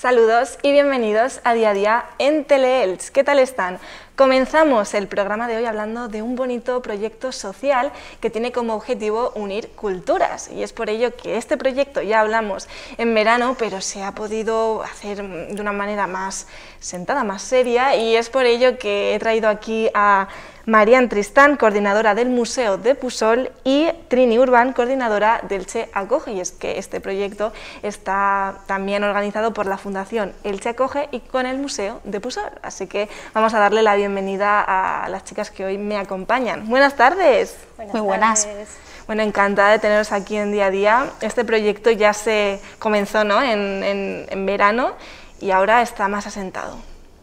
Saludos y bienvenidos a Día a Día en Teleelch. ¿Qué tal están? Comenzamos el programa de hoy hablando de un bonito proyecto social que tiene como objetivo unir culturas, y es por ello que este proyecto ya hablamos en verano, pero se ha podido hacer de una manera más sentada, más seria, y es por ello que he traído aquí a Marian Tristán, coordinadora del Museo de Pusol, y Trini Urban, coordinadora del Elche Acoge. Y es que este proyecto está también organizado por la Fundación Elche Acoge y con el Museo de Pusol. Así que vamos a darle la bienvenida a las chicas que hoy me acompañan. Buenas tardes. Muy buenas. Bueno, encantada de teneros aquí en Día a Día. Este proyecto ya se comenzó, ¿no?, en verano, y ahora está más asentado.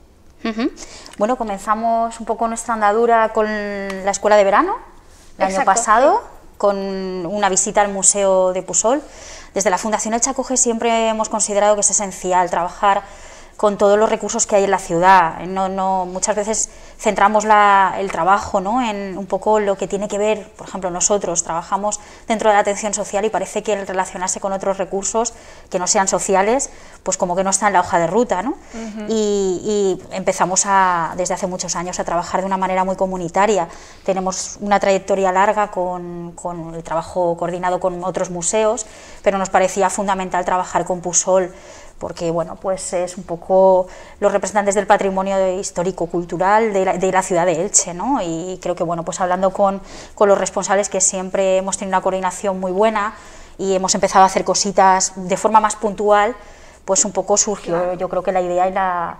Bueno, comenzamos un poco nuestra andadura con la escuela de verano el año pasado, con una visita al Museo de Pusol. Desde la Fundación Elche Acoge siempre hemos considerado que es esencial trabajar con todos los recursos que hay en la ciudad. Muchas veces centramos el trabajo, ¿no?, en un poco lo que tiene que ver. Por ejemplo, nosotros trabajamos dentro de la atención social y parece que el relacionarse con otros recursos que no sean sociales, pues como que no está en la hoja de ruta, ¿no? Y empezamos desde hace muchos años a trabajar de una manera muy comunitaria. Tenemos una trayectoria larga con el trabajo coordinado con otros museos, pero nos parecía fundamental trabajar con Pusol, porque bueno, pues es un poco los representantes del patrimonio histórico-cultural de la ciudad de Elche, ¿no? Y creo que bueno, pues hablando con los responsables, que siempre hemos tenido una coordinación muy buena y hemos empezado a hacer cositas de forma más puntual, pues un poco surgió, yo creo que la idea y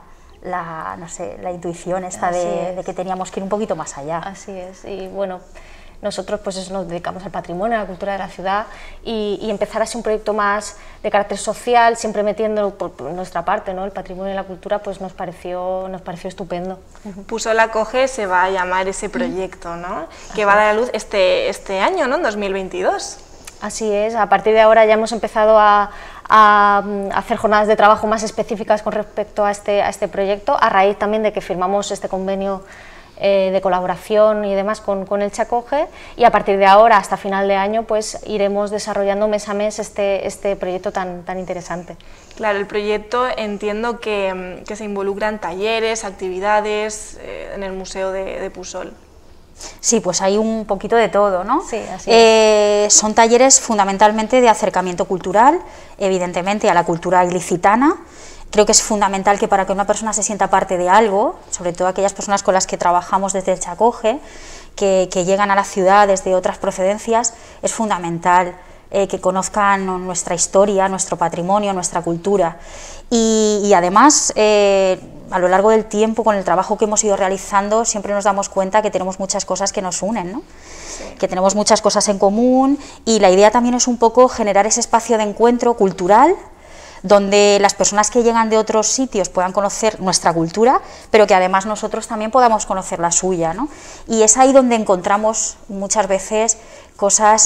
no sé, la intuición esta de que teníamos que ir un poquito más allá. Así es, y bueno, nosotros pues eso, nos dedicamos al patrimonio, a la cultura de la ciudad, y empezar así un proyecto más de carácter social, siempre metiendo por nuestra parte, ¿no?, el patrimonio y la cultura, pues nos pareció estupendo. Pusol Acoge se va a llamar ese proyecto, ¿no?, que va a dar a luz este año, ¿no?, en 2022. Así es, a partir de ahora ya hemos empezado a hacer jornadas de trabajo más específicas con respecto a este proyecto, a raíz también de que firmamos este convenio de colaboración y demás con Elche Acoge, y a partir de ahora hasta final de año pues iremos desarrollando mes a mes este proyecto tan interesante. Claro, el proyecto entiendo que se involucran talleres, actividades en el Museo de Pusol. Sí, pues hay un poquito de todo, ¿no? Sí, así es. Son talleres fundamentalmente de acercamiento cultural, evidentemente a la cultura ilicitana. Creo que es fundamental que para que una persona se sienta parte de algo, sobre todo aquellas personas con las que trabajamos desde Elche Acoge, que llegan a la ciudad desde otras procedencias, es fundamental que conozcan nuestra historia, nuestro patrimonio, nuestra cultura. Y además, a lo largo del tiempo, con el trabajo que hemos ido realizando, siempre nos damos cuenta que tenemos muchas cosas que nos unen, ¿no? Sí. Que tenemos muchas cosas en común, y la idea también es un poco generar ese espacio de encuentro cultural, donde las personas que llegan de otros sitios puedan conocer nuestra cultura, pero que además nosotros también podamos conocer la suya, ¿no? Y es ahí donde encontramos muchas veces cosas,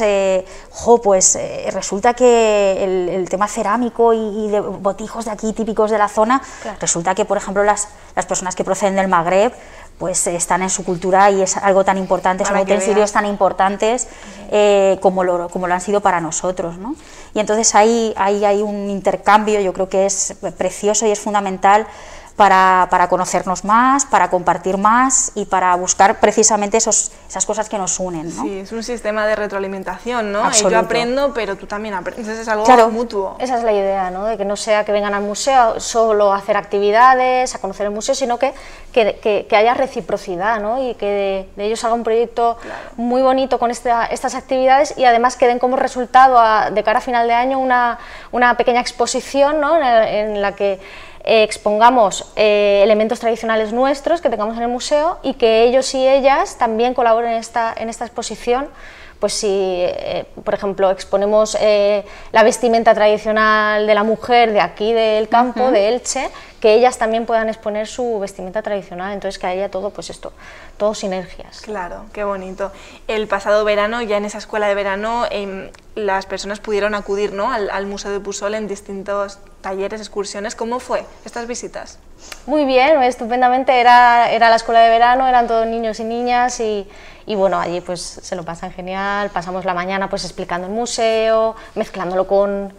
resulta que el tema cerámico y de botijos de aquí típicos de la zona, claro, resulta que por ejemplo las personas que proceden del Magreb pues están en su cultura, y es algo tan importante, son utensilios tan importantes como lo han sido para nosotros, ¿no? Y entonces ahí hay un intercambio, yo creo que es precioso y es fundamental para conocernos más, para compartir más y para buscar precisamente esas cosas que nos unen, ¿no? Sí, es un sistema de retroalimentación, ¿no? Absoluto. Yo aprendo, pero tú también aprendes, es algo mutuo. Esa es la idea, ¿no?, de que no sea que vengan al museo solo a hacer actividades, a conocer el museo, sino que haya reciprocidad, ¿no?, y que de ellos haga un proyecto muy bonito con estas actividades, y además que den como resultado de cara a final de año una pequeña exposición, ¿no?, en la que expongamos elementos tradicionales nuestros que tengamos en el museo, y que ellos y ellas también colaboren en esta exposición. Pues si, por ejemplo, exponemos la vestimenta tradicional de la mujer de aquí del campo, de Elche, que ellas también puedan exponer su vestimenta tradicional, entonces que haya todo, pues esto, todo sinergias. Claro, qué bonito. El pasado verano, ya en esa escuela de verano, las personas pudieron acudir, ¿no?, al Museo de Pusol en distintos talleres, excursiones. ¿Cómo fue estas visitas? Muy bien, estupendamente, era la escuela de verano, eran todos niños y niñas, y bueno, allí pues se lo pasan genial, pasamos la mañana pues explicando el museo, mezclándolo con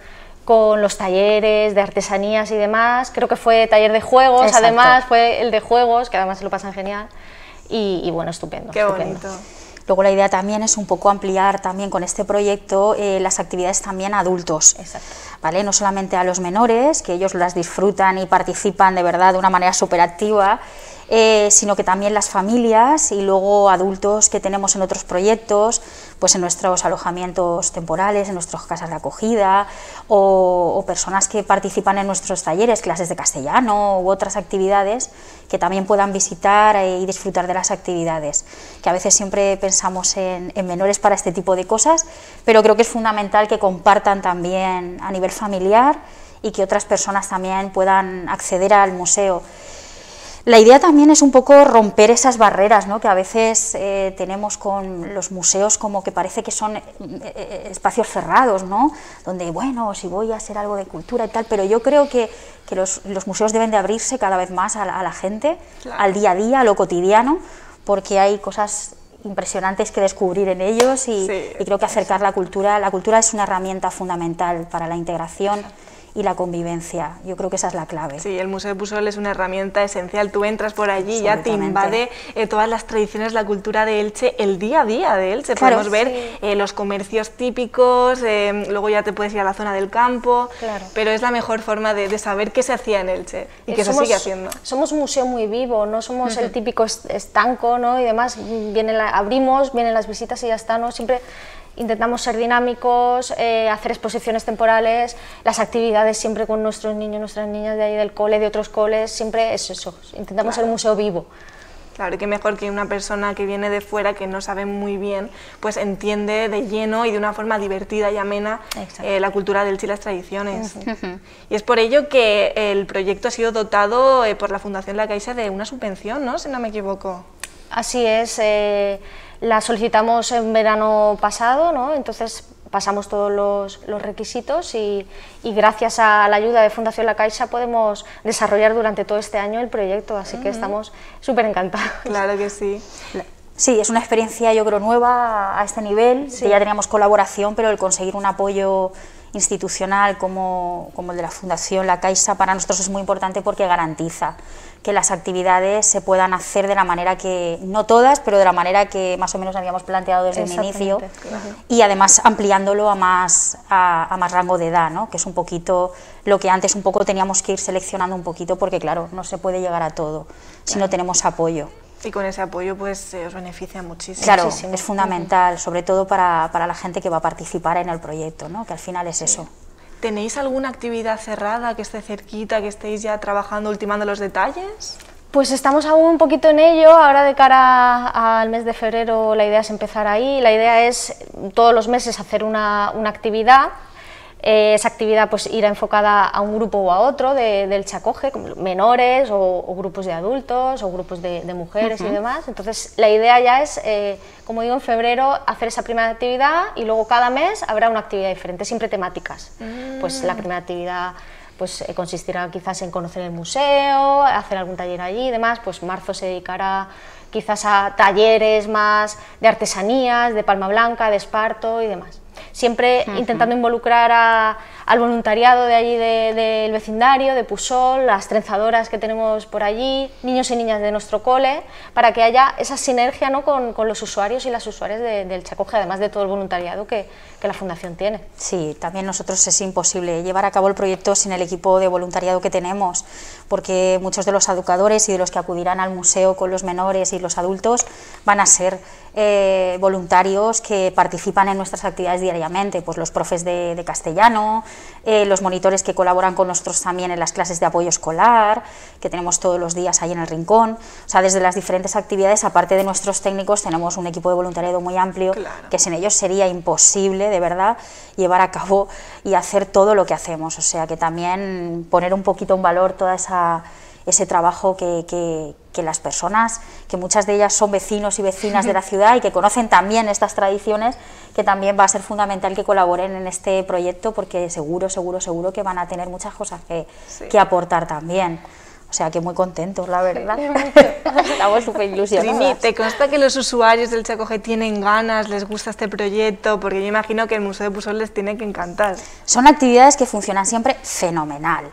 con los talleres de artesanías y demás. Creo que fue taller de juegos, Exacto. además fue el de juegos, que además se lo pasan genial. Y bueno, estupendo. Qué estupendo. bonito. Luego la idea también es un poco ampliar también con este proyecto las actividades también a adultos. Exacto. ¿Vale? No solamente a los menores, que ellos las disfrutan y participan de verdad de una manera súper activa, sino que también las familias y luego adultos que tenemos en otros proyectos, pues en nuestros alojamientos temporales, en nuestras casas de acogida, o personas que participan en nuestros talleres, clases de castellano u otras actividades, que también puedan visitar y disfrutar de las actividades, que a veces siempre pensamos en menores para este tipo de cosas, pero creo que es fundamental que compartan también a nivel familiar y que otras personas también puedan acceder al museo. La idea también es un poco romper esas barreras, ¿no?, que a veces tenemos con los museos, como que parece que son espacios cerrados, ¿no?, donde, bueno, si voy a hacer algo de cultura y tal, pero yo creo que los museos deben de abrirse cada vez más a la gente, claro, al día a día, a lo cotidiano, porque hay cosas impresionantes que descubrir en ellos y creo que acercar la cultura es una herramienta fundamental para la integración y la convivencia. Yo creo que esa es la clave. Sí, el Museo de Pusol es una herramienta esencial. Tú entras por allí y ya te invade todas las tradiciones, la cultura de Elche, el día a día de Elche. Claro, podemos ver los comercios típicos, luego ya te puedes ir a la zona del campo, claro, pero es la mejor forma de saber qué se hacía en Elche y qué se sigue haciendo. Somos un museo muy vivo, no somos el típico estanco, ¿no?, y demás. Abrimos, vienen las visitas y ya está, ¿no? Siempre intentamos ser dinámicos, hacer exposiciones temporales, las actividades siempre con nuestros niños, nuestras niñas de ahí del cole, de otros coles, siempre es eso, intentamos ser un museo vivo. Claro, y qué mejor que una persona que viene de fuera, que no sabe muy bien, pues entiende de lleno y de una forma divertida y amena la cultura del Elche y las tradiciones. Y es por ello que el proyecto ha sido dotado por la Fundación La Caixa de una subvención, ¿no?, si no me equivoco. Así es, la solicitamos en verano pasado, ¿no?, entonces pasamos todos los requisitos y gracias a la ayuda de Fundación La Caixa podemos desarrollar durante todo este año el proyecto, así que estamos súper encantados. Claro que sí. Sí, es una experiencia, yo creo, nueva a este nivel, que ya teníamos colaboración, pero el conseguir un apoyo institucional como el de la Fundación La Caixa para nosotros es muy importante porque garantiza que las actividades se puedan hacer de la manera que, no todas, pero de la manera que más o menos habíamos planteado desde el inicio, y además ampliándolo a más rango de edad, ¿no?, que es un poquito lo que antes un poco teníamos que ir seleccionando un poquito, porque claro, no se puede llegar a todo si no tenemos apoyo. Y con ese apoyo pues os beneficia muchísimo. Claro, es fundamental, sobre todo para la gente que va a participar en el proyecto, ¿no?, que al final es eso. ¿Tenéis alguna actividad cerrada que esté cerquita, que estéis ya trabajando, ultimando los detalles? Pues estamos aún un poquito en ello, ahora de cara al mes de febrero la idea es empezar ahí, la idea es todos los meses hacer una actividad. Esa actividad pues irá enfocada a un grupo o a otro del Chacoge, menores o grupos de adultos o grupos de mujeres y demás. Entonces la idea ya es, como digo, en febrero hacer esa primera actividad y luego cada mes habrá una actividad diferente, siempre temáticas. Pues la primera actividad pues consistirá quizás en conocer el museo, hacer algún taller allí y demás. Pues marzo se dedicará quizás a talleres más de artesanías, de palma blanca, de esparto y demás. Siempre intentando involucrar al voluntariado de allí del vecindario, de Pusol, las trenzadoras que tenemos por allí, niños y niñas de nuestro cole, para que haya esa sinergia, ¿no?, con los usuarios y las usuarias del Chacoge, además de todo el voluntariado que la Fundación tiene. Sí, también nosotros es imposible llevar a cabo el proyecto sin el equipo de voluntariado que tenemos, porque muchos de los educadores y de los que acudirán al museo con los menores y los adultos van a ser voluntarios que participan en nuestras actividades diariamente, pues los profes de castellano, los monitores que colaboran con nosotros también en las clases de apoyo escolar, que tenemos todos los días ahí en el rincón. O sea, desde las diferentes actividades, aparte de nuestros técnicos, tenemos un equipo de voluntariado muy amplio, que sin ellos sería imposible, de verdad, llevar a cabo y hacer todo lo que hacemos. O sea, que también poner un poquito en valor toda ese trabajo que las personas, que muchas de ellas son vecinos y vecinas de la ciudad y que conocen también estas tradiciones, que también va a ser fundamental que colaboren en este proyecto, porque seguro que van a tener muchas cosas que aportar también. O sea que muy contentos, la verdad. Estamos súper ilusionados. Trini, ¿te consta que los usuarios del Chaco G tienen ganas, les gusta este proyecto? Porque yo imagino que el Museo de Pusol les tiene que encantar. Son actividades que funcionan siempre fenomenal.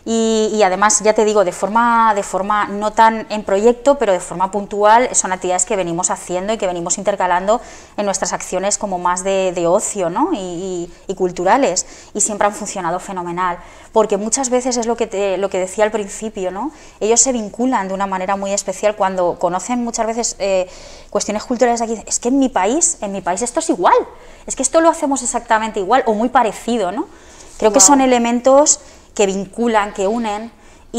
Y además, ya te digo, de forma no tan en proyecto, pero de forma puntual, son actividades que venimos haciendo y que venimos intercalando en nuestras acciones como más de ocio, ¿no? y culturales, y siempre han funcionado fenomenal, porque muchas veces es lo que decía al principio, ¿no? Ellos se vinculan de una manera muy especial cuando conocen muchas veces cuestiones culturales aquí. Es que en mi país esto es igual, es que esto lo hacemos exactamente igual o muy parecido, ¿no? Creo que son elementos que vinculan, que unen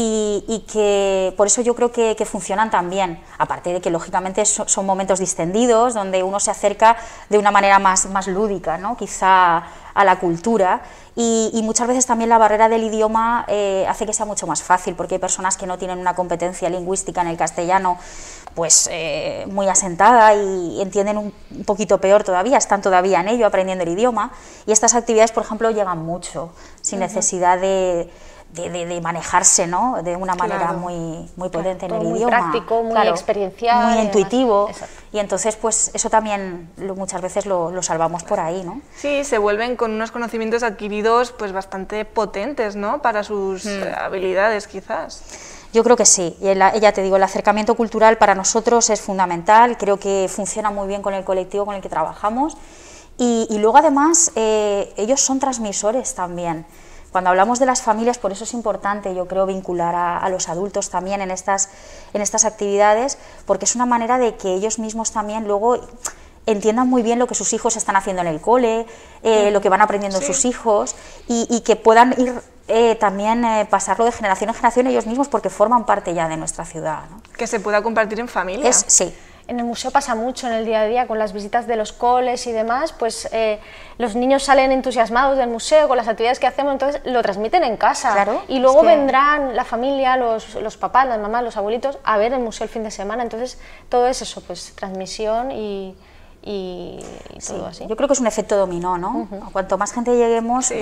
y que por eso yo creo que funcionan tan bien, aparte de que lógicamente son momentos distendidos donde uno se acerca de una manera más lúdica, ¿no? Quizá a la cultura y muchas veces también la barrera del idioma hace que sea mucho más fácil, porque hay personas que no tienen una competencia lingüística en el castellano pues muy asentada y entienden un poquito peor todavía, están todavía en ello aprendiendo el idioma, y estas actividades por ejemplo llegan mucho sin necesidad de manejarse, ¿no? De una manera muy potente en el idioma. Muy práctico, muy experiencial. Muy intuitivo. Y entonces, pues eso también muchas veces lo salvamos por ahí, ¿no? Sí, se vuelven con unos conocimientos adquiridos pues bastante potentes, ¿no? Para sus habilidades, quizás. Yo creo que sí, y ya te digo, el acercamiento cultural para nosotros es fundamental, creo que funciona muy bien con el colectivo con el que trabajamos, y luego además ellos son transmisores también. Cuando hablamos de las familias, por eso es importante, yo creo, vincular a los adultos también en estas actividades, porque es una manera de que ellos mismos también luego entiendan muy bien lo que sus hijos están haciendo en el cole, lo que van aprendiendo sus hijos, y que puedan ir también pasarlo de generación en generación ellos mismos, porque forman parte ya de nuestra ciudad, ¿no? Que se pueda compartir en familia. Sí. En el museo pasa mucho en el día a día, con las visitas de los coles y demás, pues los niños salen entusiasmados del museo con las actividades que hacemos, entonces lo transmiten en casa. Claro, y luego vendrán la familia, los papás, las mamás, los abuelitos, a ver el museo el fin de semana, entonces todo es eso, pues transmisión y todo así. Yo creo que es un efecto dominó, ¿no? Cuanto más gente lleguemos,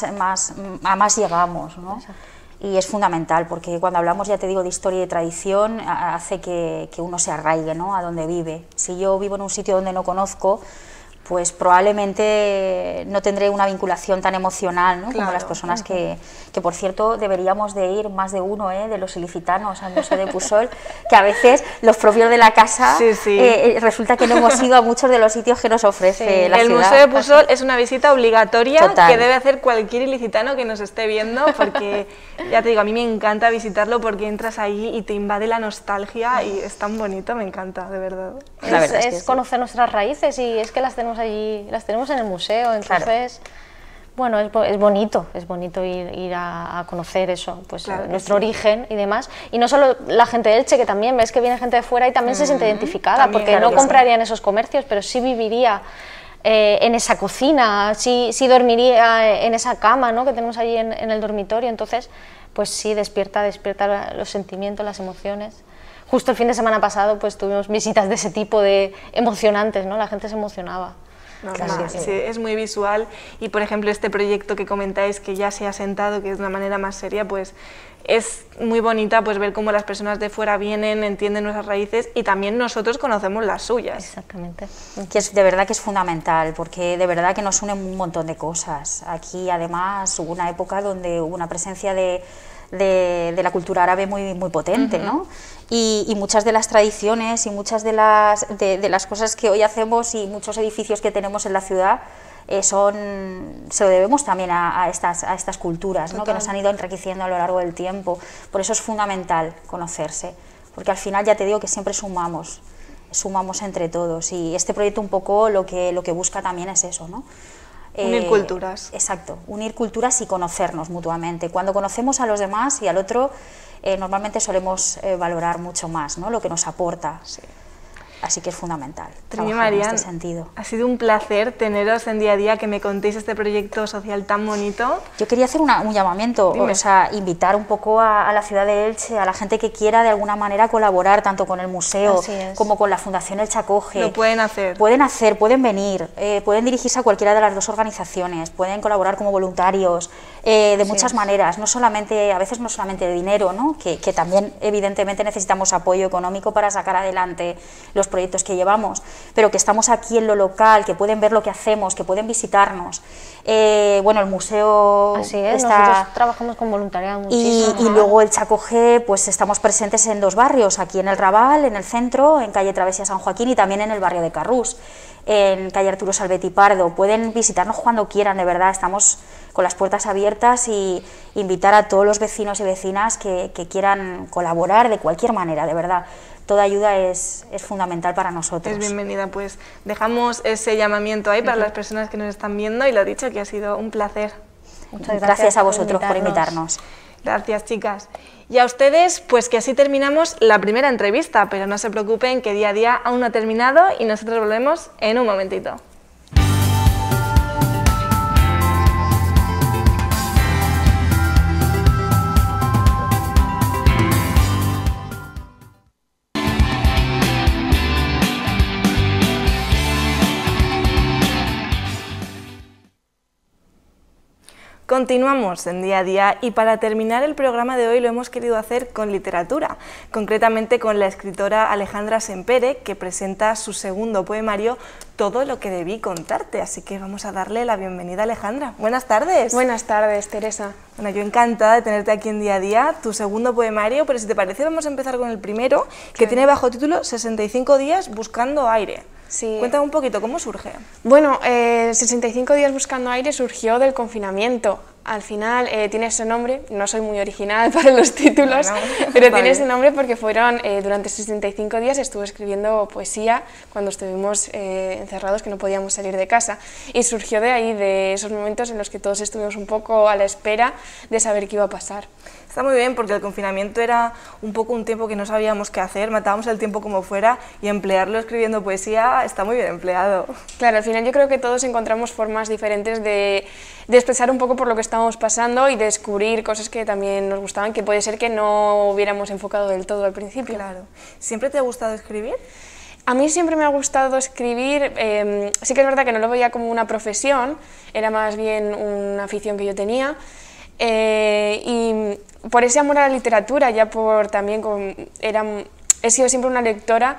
más llegamos, ¿no? Exacto. Y es fundamental, porque cuando hablamos, ya te digo, de historia y de tradición, hace que uno se arraigue, ¿no? A donde vive. Si yo vivo en un sitio donde no conozco, pues probablemente no tendré una vinculación tan emocional, ¿no? Como las personas que por cierto deberíamos de ir más de uno, de los ilicitanos al Museo de Pusol, que a veces los propios de la casa resulta que no hemos ido a muchos de los sitios que nos ofrece la ciudad. El Museo de Pusol es una visita obligatoria que debe hacer cualquier ilicitano que nos esté viendo, porque ya te digo, a mí me encanta visitarlo porque entras ahí y te invade la nostalgia y es tan bonito, me encanta, de verdad. La verdad es conocer nuestras raíces, y es que las tenemos allí, las tenemos en el museo, entonces bueno, es bonito ir a conocer eso, pues nuestro origen y demás, y no solo la gente de Elche, que también ves que viene gente de fuera y también se siente identificada, también, porque no compraría en esos comercios, pero sí viviría en esa cocina, sí dormiría en esa cama, ¿no? Que tenemos allí en el dormitorio, entonces pues sí despierta los sentimientos, las emociones. Justo el fin de semana pasado pues tuvimos visitas de ese tipo de emocionantes, ¿no? La gente se emocionaba. Claro, sí, es muy visual, y por ejemplo este proyecto que comentáis que ya se ha sentado, que es de una manera más seria, pues es muy bonita pues ver cómo las personas de fuera vienen, entienden nuestras raíces y también nosotros conocemos las suyas. Exactamente. Que de verdad que es fundamental, porque de verdad que nos unen un montón de cosas. Aquí además hubo una época donde hubo una presencia de la cultura árabe muy potente, ¿no? Y muchas de las tradiciones y muchas de las cosas que hoy hacemos y muchos edificios que tenemos en la ciudad se lo debemos también a estas culturas, ¿no? Que nos han ido enriqueciendo a lo largo del tiempo. Por eso es fundamental conocerse, porque al final ya te digo que siempre sumamos entre todos, y este proyecto un poco lo que busca también es eso, ¿no? Unir culturas. Exacto, unir culturas y conocernos mutuamente. Cuando conocemos a los demás y al otro, normalmente solemos valorar mucho más, ¿no? Lo que nos aporta. Sí. Así que es fundamental trabajar en este sentido. Ha sido un placer teneros en Día a Día, que me contéis este proyecto social tan bonito. Yo quería hacer un llamamiento, o sea, invitar un poco a la ciudad de Elche, a la gente que quiera de alguna manera colaborar tanto con el museo como con la Fundación Elche Acoge. Lo pueden hacer. Pueden venir, pueden dirigirse a cualquiera de las dos organizaciones, pueden colaborar como voluntarios, de muchas maneras, no solamente, a veces no solamente de dinero, ¿no? que también evidentemente necesitamos apoyo económico para sacar adelante los proyectos que llevamos, pero que estamos aquí en lo local, que pueden ver lo que hacemos, que pueden visitarnos. Bueno, el museo Así es, está... nosotros trabajamos con voluntariado muchísimo. Y luego el Chaco G, pues estamos presentes en 2 barrios, aquí en el Raval, en el centro, en calle Travesía San Joaquín, y también en el barrio de Carrús, en calle Arturo Salvetti Pardo. Pueden visitarnos cuando quieran, de verdad, estamos con las puertas abiertas, y invitar a todos los vecinos y vecinas que quieran colaborar de cualquier manera, de verdad. Toda ayuda es fundamental para nosotros. Es bienvenida, pues dejamos ese llamamiento ahí para las personas que nos están viendo, y lo dicho, que ha sido un placer. Muchas gracias a vosotros por invitarnos. Gracias, chicas. Y a ustedes, pues que así terminamos la primera entrevista, pero no se preocupen que día a día aún no ha terminado y nosotros volvemos en un momentito. Continuamos en Día a Día, y para terminar el programa de hoy lo hemos querido hacer con literatura, concretamente con la escritora Alejandra Sempere, que presenta su segundo poemario, Todo lo que debí contarte, así que vamos a darle la bienvenida a Alejandra. Buenas tardes. Buenas tardes, Teresa. Bueno, yo encantada de tenerte aquí en Día a Día, tu segundo poemario, pero si te parece vamos a empezar con el primero, que tiene bajo título 65 días buscando aire. Sí. Cuéntame un poquito, ¿cómo surge? Bueno, 65 días buscando aire surgió del confinamiento. Al final tiene ese nombre, no soy muy original para los títulos, Bueno, pero vale. tiene ese nombre porque fueron, durante 65 días estuve escribiendo poesía cuando estuvimos encerrados, que no podíamos salir de casa, y surgió de ahí, de esos momentos en los que todos estuvimos un poco a la espera de saber qué iba a pasar. Está muy bien, porque el confinamiento era un poco un tiempo que no sabíamos qué hacer, matábamos el tiempo como fuera, y emplearlo escribiendo poesía está muy bien empleado. Claro, al final yo creo que todos encontramos formas diferentes de expresar un poco por lo que estábamos pasando y de descubrir cosas que también nos gustaban, que puede ser que no hubiéramos enfocado del todo al principio. Claro. ¿Siempre te ha gustado escribir? A mí siempre me ha gustado escribir, sí que es verdad que no lo veía como una profesión, era más bien una afición que yo tenía, y por ese amor a la literatura, ya por también he sido siempre una lectora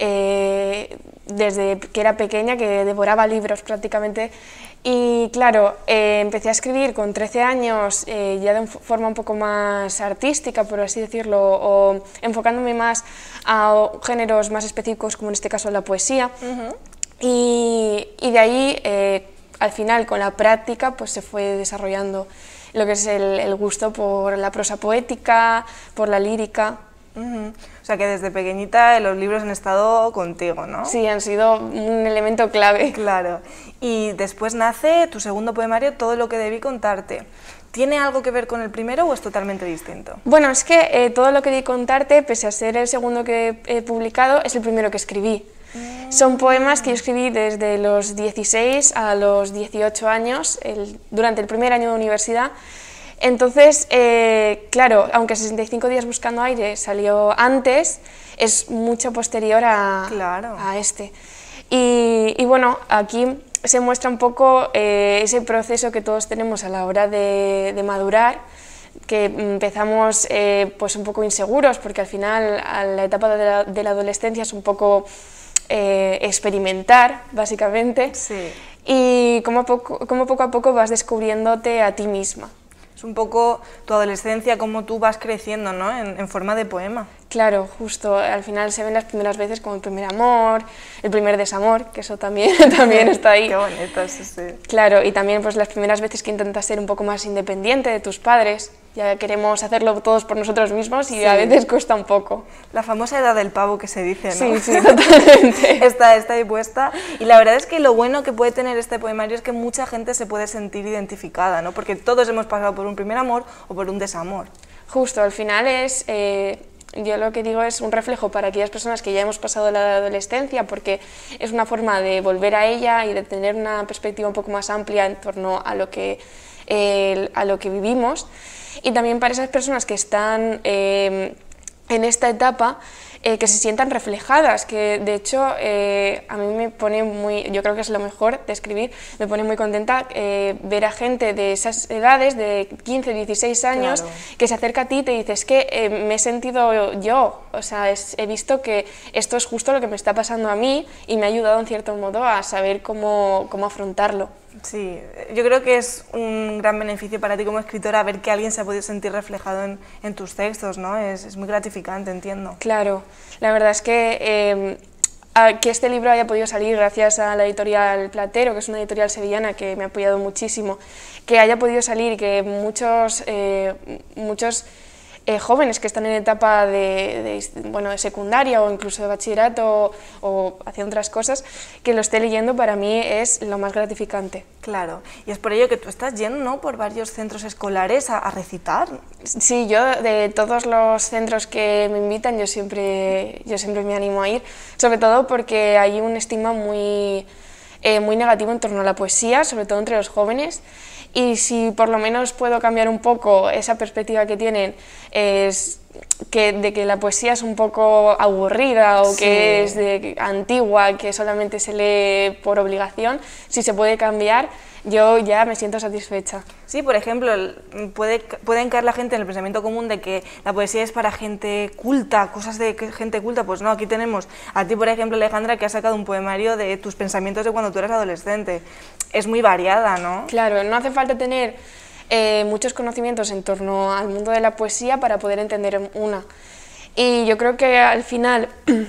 desde que era pequeña, que devoraba libros prácticamente, y claro, empecé a escribir con 13 años, ya de forma un poco más artística, por así decirlo, o enfocándome más a géneros más específicos, como en este caso la poesía, y de ahí, al final, con la práctica, pues se fue desarrollando lo que es el gusto por la prosa poética, por la lírica. O sea que desde pequeñita los libros han estado contigo, ¿no? Sí, han sido un elemento clave. Claro. Y después nace tu segundo poemario, Todo lo que debí contarte. ¿Tiene algo que ver con el primero o es totalmente distinto? Bueno, es que todo lo que debí contarte, pese a ser el segundo que he publicado, es el primero que escribí. Son poemas que yo escribí desde los 16 a los 18 años, durante el primer año de universidad. Entonces, claro, aunque 65 días buscando aire salió antes, es mucho posterior a este. Y bueno, aquí se muestra un poco ese proceso que todos tenemos a la hora de madurar, que empezamos pues un poco inseguros, porque al final a la etapa de la adolescencia es un poco experimentar, básicamente, Sí. y como poco a poco vas descubriéndote a ti misma. Es un poco tu adolescencia, cómo tú vas creciendo, ¿no? En forma de poema. Claro, justo, al final se ven las primeras veces como el primer amor, el primer desamor, que eso también, también está ahí. Qué bonito, sí, sí. Claro, y también pues las primeras veces que intentas ser un poco más independiente de tus padres, ya queremos hacerlo todos por nosotros mismos y a veces cuesta un poco. La famosa edad del pavo que se dice, ¿no? Sí, sí, totalmente. Está ahí puesta. Y la verdad es que lo bueno que puede tener este poemario es que mucha gente se puede sentir identificada, ¿no? Porque todos hemos pasado por un primer amor o por un desamor. Justo, al final es... yo lo que digo es un reflejo para aquellas personas que ya hemos pasado la adolescencia, porque es una forma de volver a ella y de tener una perspectiva un poco más amplia en torno a lo que vivimos, y también para esas personas que están en esta etapa, que se sientan reflejadas, que de hecho a mí me pone muy, yo creo que es lo mejor de escribir, me pone muy contenta ver a gente de esas edades, de 15, 16 años, Claro. que se acerca a ti y te dice, es que me he sentido yo, o sea, he visto que esto es justo lo que me está pasando a mí y me ha ayudado en cierto modo a saber cómo afrontarlo. Sí, yo creo que es un gran beneficio para ti como escritora ver que alguien se ha podido sentir reflejado en tus textos, ¿no? Es muy gratificante, entiendo. Claro, la verdad es que este libro haya podido salir gracias a la editorial Platero, que es una editorial sevillana que me ha apoyado muchísimo, que haya podido salir y que muchos jóvenes que están en etapa de secundaria o incluso de bachillerato o haciendo otras cosas, que lo esté leyendo, para mí es lo más gratificante. Claro, y es por ello que tú estás yendo, ¿no?, por varios centros escolares a recitar. Sí, yo de todos los centros que me invitan, yo siempre me animo a ir, sobre todo porque hay un estigma muy negativo en torno a la poesía, sobre todo entre los jóvenes, y si por lo menos puedo cambiar un poco esa perspectiva que tienen, de que la poesía es un poco aburrida o que es antigua, que solamente se lee por obligación, si se puede cambiar, yo ya me siento satisfecha. Sí, por ejemplo, pueden caer la gente en el pensamiento común de que la poesía es para gente culta, cosas de gente culta. Pues no, aquí tenemos a ti, por ejemplo, Alejandra, que has sacado un poemario de tus pensamientos de cuando tú eras adolescente. Es muy variada, ¿no? Claro, no hace falta tener muchos conocimientos en torno al mundo de la poesía para poder entender una. Y yo creo que al final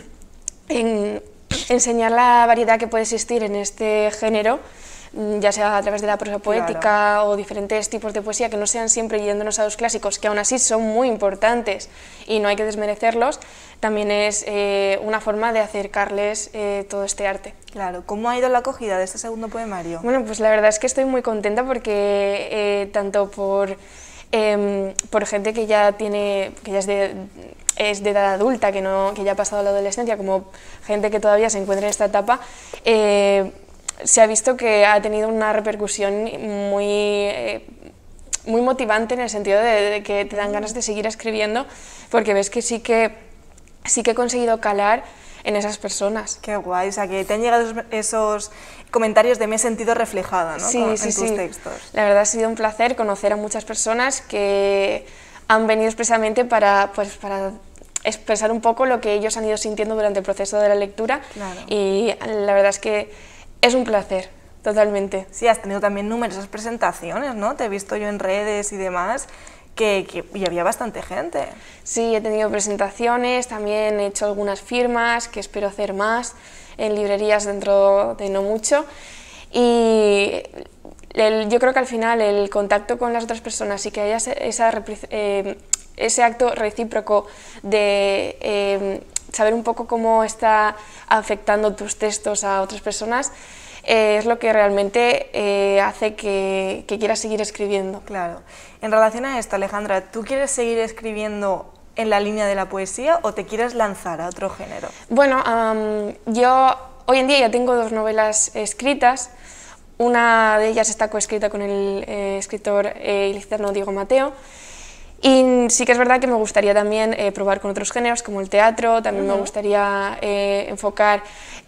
enseñar la variedad que puede existir en este género, ya sea a través de la prosa poética o diferentes tipos de poesía que no sean siempre yéndonos a los clásicos, que aún así son muy importantes y no hay que desmerecerlos, también es una forma de acercarles todo este arte. Claro, ¿cómo ha ido la acogida de este segundo poemario? Bueno, pues la verdad es que estoy muy contenta porque tanto por gente que ya es de edad adulta, que ya ha pasado la adolescencia, como gente que todavía se encuentra en esta etapa, se ha visto que ha tenido una repercusión muy motivante, en el sentido de que te dan ganas de seguir escribiendo, porque ves que sí que he conseguido calar en esas personas. Qué guay, o sea, que te han llegado esos comentarios de me he sentido reflejada, ¿no?, en tus textos. La verdad ha sido un placer conocer a muchas personas que han venido expresamente para expresar un poco lo que ellos han ido sintiendo durante el proceso de la lectura. Claro. Y la verdad es que es un placer, totalmente. Sí, has tenido también numerosas presentaciones, ¿no? Te he visto yo en redes y demás, y había bastante gente. Sí, he tenido presentaciones, también he hecho algunas firmas, que espero hacer más, en librerías dentro de no mucho. Y yo creo que al final el contacto con las otras personas y que haya ese acto recíproco de saber un poco cómo está afectando tus textos a otras personas, es lo que realmente hace que quieras seguir escribiendo. Claro. En relación a esto, Alejandra, ¿tú quieres seguir escribiendo en la línea de la poesía o te quieres lanzar a otro género? Bueno, yo hoy en día ya tengo 2 novelas escritas. Una de ellas está coescrita con el escritor ilicitano Diego Mateo. Y sí que es verdad que me gustaría también probar con otros géneros, como el teatro. También me gustaría enfocar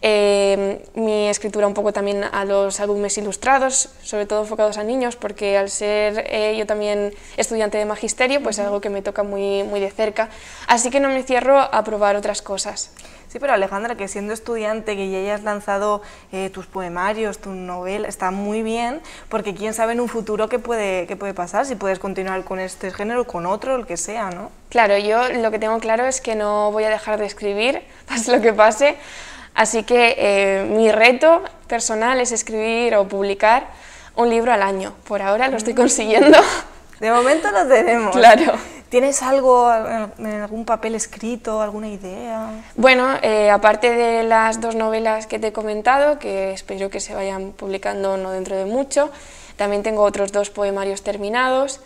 mi escritura un poco también a los álbumes ilustrados, sobre todo enfocados a niños, porque al ser yo también estudiante de magisterio, pues es algo que me toca muy de cerca. Así que no me cierro a probar otras cosas. Sí, pero Alejandra, que siendo estudiante, que ya hayas lanzado tus poemarios, tu novela, está muy bien, porque quién sabe en un futuro qué puede pasar, si puedes continuar con este género, con otro, el que sea, ¿no? Claro, yo lo que tengo claro es que no voy a dejar de escribir, pase lo que pase, así que mi reto personal es escribir o publicar un libro al año. Por ahora lo estoy consiguiendo. De momento lo tenemos. Claro. ¿Tienes algo en algún papel escrito, alguna idea? Bueno, aparte de las 2 novelas que te he comentado, que espero que se vayan publicando no dentro de mucho, también tengo otros 2 poemarios terminados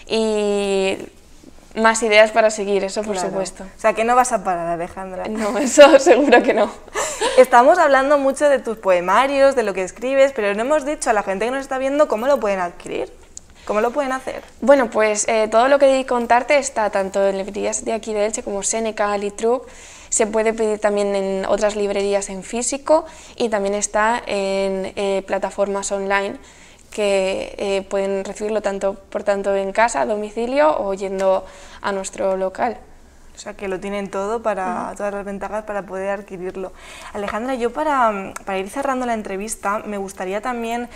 y más ideas para seguir, eso por supuesto. O sea, que no vas a parar, Alejandra. No, eso seguro que no. Estamos hablando mucho de tus poemarios, de lo que escribes, pero no hemos dicho a la gente que nos está viendo cómo lo pueden adquirir. ¿Cómo lo pueden hacer? Bueno, pues todo lo que debí contarte está tanto en librerías de aquí de Elche como Seneca, Litruc, se puede pedir también en otras librerías en físico y también está en plataformas online que pueden recibirlo por tanto en casa, a domicilio o yendo a nuestro local. O sea, que lo tienen todo, para todas las ventajas para poder adquirirlo. Alejandra, yo para ir cerrando la entrevista me gustaría también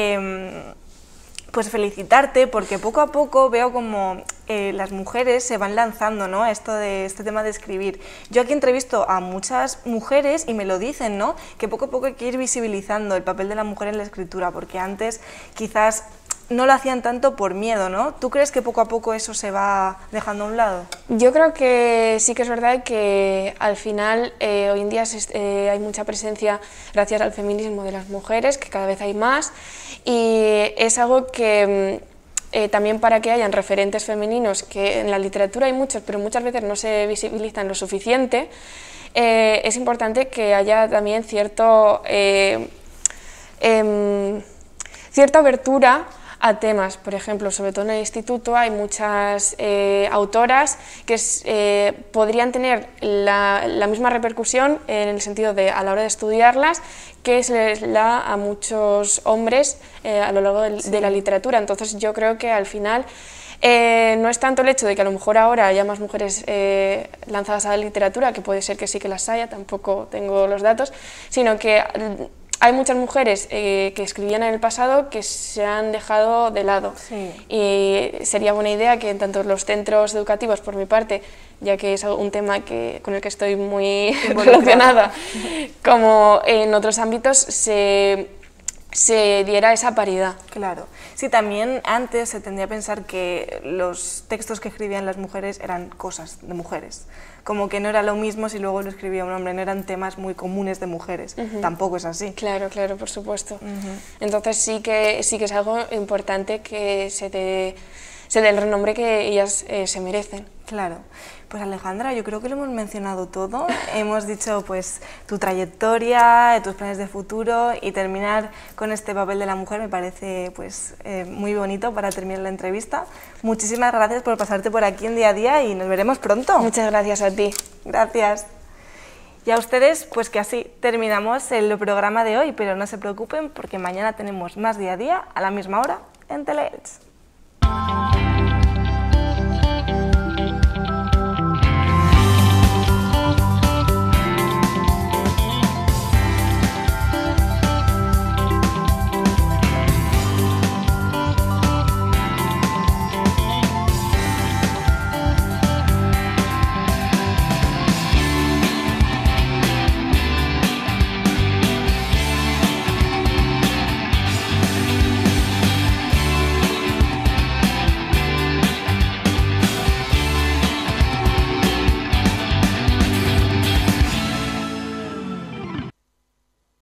pues felicitarte, porque poco a poco veo como las mujeres se van lanzando, ¿no?, a este tema de escribir. Yo aquí entrevisto a muchas mujeres y me lo dicen, ¿no?, que poco a poco hay que ir visibilizando el papel de la mujer en la escritura, porque antes quizás no lo hacían tanto por miedo, ¿no? ¿Tú crees que poco a poco eso se va dejando a un lado? Yo creo que sí que es verdad que al final hoy en día hay mucha presencia gracias al feminismo de las mujeres, que cada vez hay más, y es algo que también para que hayan referentes femeninos, que en la literatura hay muchos, pero muchas veces no se visibilizan lo suficiente, es importante que haya también cierta abertura a temas. Por ejemplo, sobre todo en el instituto hay muchas autoras que podrían tener la misma repercusión en el sentido de, a la hora de estudiarlas, que se les da a muchos hombres a lo largo de la literatura. Entonces yo creo que al final no es tanto el hecho de que a lo mejor ahora haya más mujeres lanzadas a la literatura, que puede ser que sí que las haya, tampoco tengo los datos, sino que hay muchas mujeres que escribían en el pasado que se han dejado de lado. Sí. Y sería buena idea que tanto los centros educativos, por mi parte, ya que es un tema con el que estoy muy relacionada, como en otros ámbitos, se diera esa paridad. Claro. Sí, también antes se tendía a pensar que los textos que escribían las mujeres eran cosas de mujeres, como que no era lo mismo si luego lo escribía un hombre, no eran temas muy comunes de mujeres. Tampoco es así. Claro, claro, por supuesto. Entonces sí que es algo importante que se dé el renombre que ellas se merecen. Claro. Pues Alejandra, yo creo que lo hemos mencionado todo. Hemos dicho pues tu trayectoria, tus planes de futuro, y terminar con este papel de la mujer me parece pues muy bonito para terminar la entrevista. Muchísimas gracias por pasarte por aquí en Día a Día y nos veremos pronto. Muchas gracias a ti. Gracias. Y a ustedes, pues que así terminamos el programa de hoy, pero no se preocupen porque mañana tenemos más Día a Día a la misma hora en Teleelch.